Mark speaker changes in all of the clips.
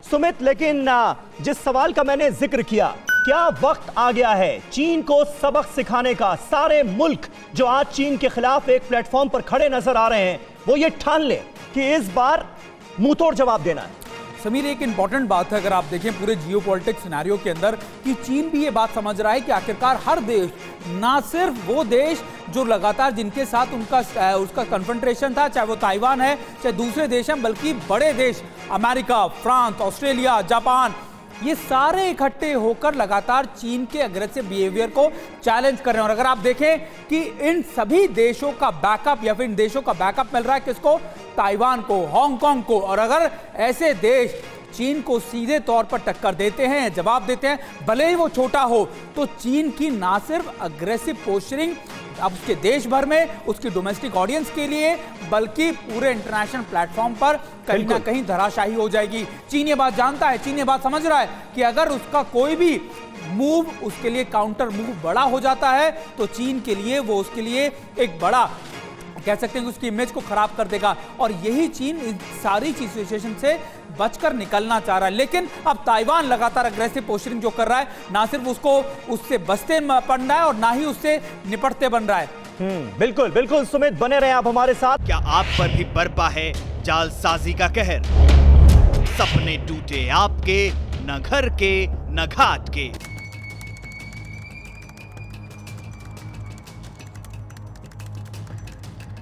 Speaker 1: सुमित, लेकिन जिस सवाल का मैंने जिक्र किया, क्या वक्त आ गया है चीन को सबक सिखाने का? सारे मुल्क जो आज चीन के खिलाफ एक प्लेटफॉर्म पर खड़े नजर आ रहे हैं, वो ये ठान ले कि इस बार मुंहतोड़ जवाब देना है।
Speaker 2: समीर, एक इंपॉर्टेंट बात है, अगर आप देखें पूरे जियोपॉलिटिक्स सिनेरियो के अंदर, कि चीन भी ये बात समझ रहा है कि आखिरकार हर देश, ना सिर्फ वो देश जो लगातार जिनके साथ उसका कन्फ्रंटेशन था, चाहे वो ताइवान है चाहे दूसरे देश हैं, बल्कि बड़े देश अमेरिका, फ्रांस, ऑस्ट्रेलिया, जापान, ये सारे इकट्ठे होकर लगातार चीन के अग्रेसिव बिहेवियर को चैलेंज कर रहे हैं। और अगर आप देखें कि इन सभी देशों का बैकअप या फिर इन देशों का बैकअप मिल रहा है किसको? ताइवान को, हांगकांग को। और अगर ऐसे देश चीन को सीधे तौर पर टक्कर देते हैं, जवाब देते हैं, भले ही वो छोटा हो, तो चीन की ना सिर्फ अग्रेसिव पोस्चरिंग अब उसके देश भर में, उसकी डोमेस्टिक ऑडियंस के लिए, बल्कि पूरे इंटरनेशनल प्लेटफॉर्म पर कहीं ना कहीं धराशायी हो जाएगी। चीन ये बात जानता है, चीन ये बात समझ रहा है कि अगर उसका कोई भी मूव उसके लिए काउंटर मूव बड़ा हो जाता है, तो चीन के लिए वो उसके लिए एक बड़ा, कह सकते हैं कि उसकी इमेज को खराब कर देगा। और यही चीन इस सारी सिचुएशन से बचकर निकलना चाह रहा है। लेकिन अब ताइवान लगातार अग्रेसिव पोस्चरिंग जो कर रहा है, ना सिर्फ उसको उससे बचते बन रहा है और ना ही उससे निपटते बन रहा है।
Speaker 1: बिल्कुल बिल्कुल सुमित, बने रहे आप हमारे साथ।
Speaker 3: क्या आप पर भी बरपा है जालसाजी का कहर? सपने टूटे आपके, न घर के न घाट के।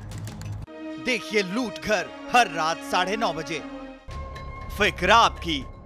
Speaker 3: देखिए लूट घर हर रात 9:30 बजे। फिक्र आपकी,